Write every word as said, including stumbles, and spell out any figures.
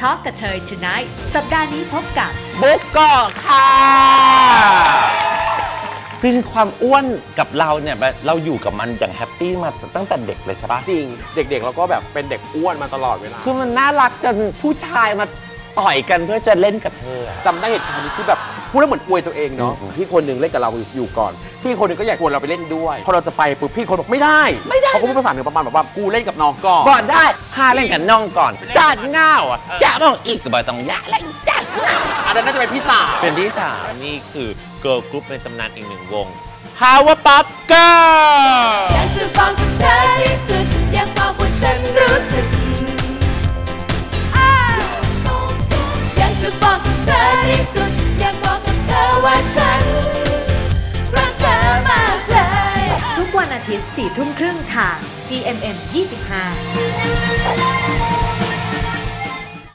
Talk กับเธอ Tonight สัปดาห์นี้พบกับบุ๊กก็ค่ะคือความอ้วนกับเราเนี่ยเราอยู่กับมันอย่างแฮปปี้มาตั้งแต่เด็กเลยใช่ปะจริงเด็กๆเราก็แบบเป็นเด็กอ้วนมาตลอดเวลาคือมันน่ารักจนผู้ชายมาต่อยกันเพื่อจะเล่นกับเธอจำได้เหตุการณ์นี้ที่แบบพูดแล้วเหมือนอวยตัวเองเนาะพี่คนหนึ่งเล่นกับเราอยู่ก่อนพี่คนหนึ่งก็อยากชวนเราไปเล่นด้วยพอเราจะไปปุ๊บพี่คนบอกไม่ได้ไม่ได้เขาก็พูดภาษาเหนือประมาณแบบว่ากูเล่นกับน้องก่อนก่อนได้พาเล่นกับน้องก่อนจัดเงาอ่ะจะมองอีกบ่ต้องยะเล่นจัดอันนั้นน่าจะเป็นพี่สาวเป็นพี่สาวนี่คือเกิร์ลกรุ๊ปในตำนานอีกหนึ่งวง Power Pop Girl อยากจะบอกกับเธอที่สุดอยากบอกว่าฉันรู้สึกอยากจะบอกกับเธอที่สุดอยากบอกกับเธอว่าฉันรักเธอมากเลยทุกวันอาทิตย์สี่ทุ่มครึ่งทาง จี เอ็ม เอ็ม ยี่สิบห้า